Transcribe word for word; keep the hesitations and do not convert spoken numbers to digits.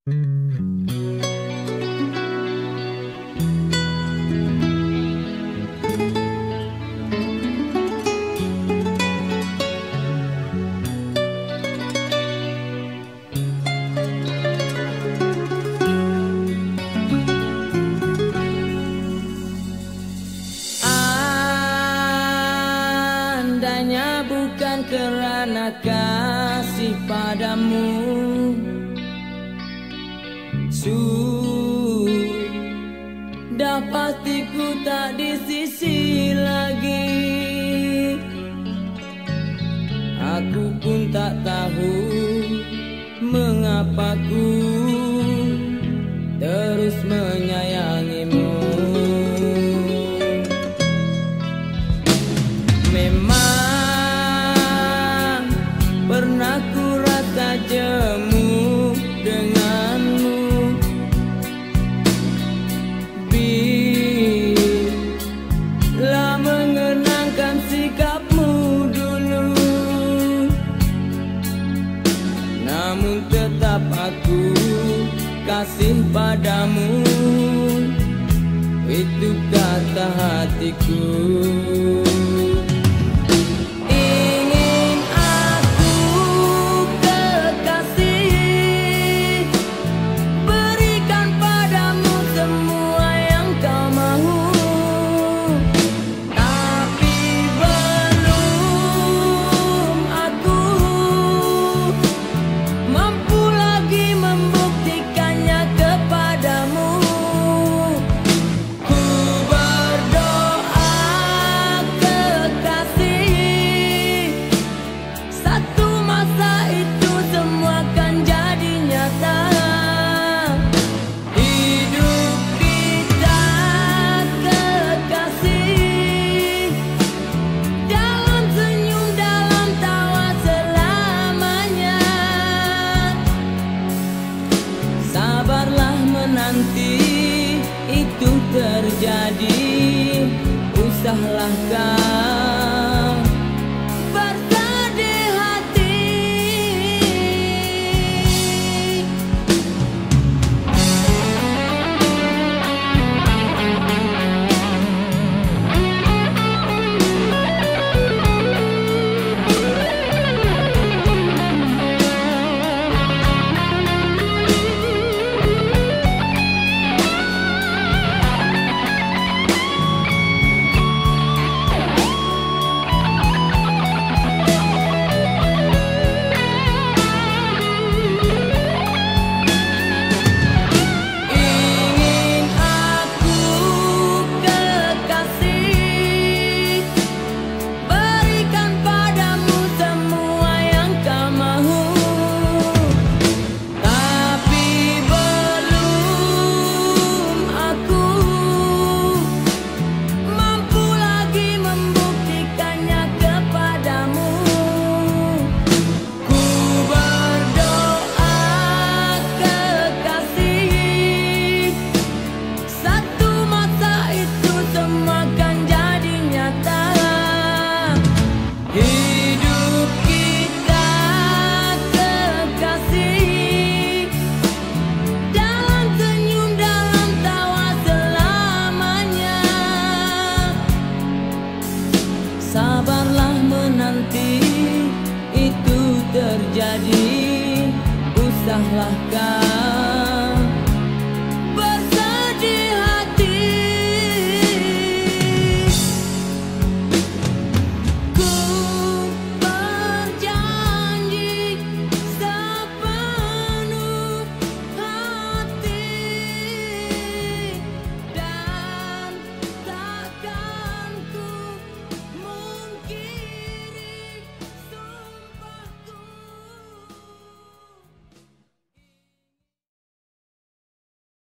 Andainya bukan kerana kasih padamu, sudah pasti ku tak di sisi lagi. Aku pun tak tahu mengapa ku terus menyayangimu. Memang pernah ku rasa jemu denganmu, bila mengenangkan sikapmu dulu. Namun tetap aku kasih padamu, itu kata hatiku. Nanti itu terjadi, usahlah kau bersedih hati. Sabarlah menanti itu terjadi, usahlah kau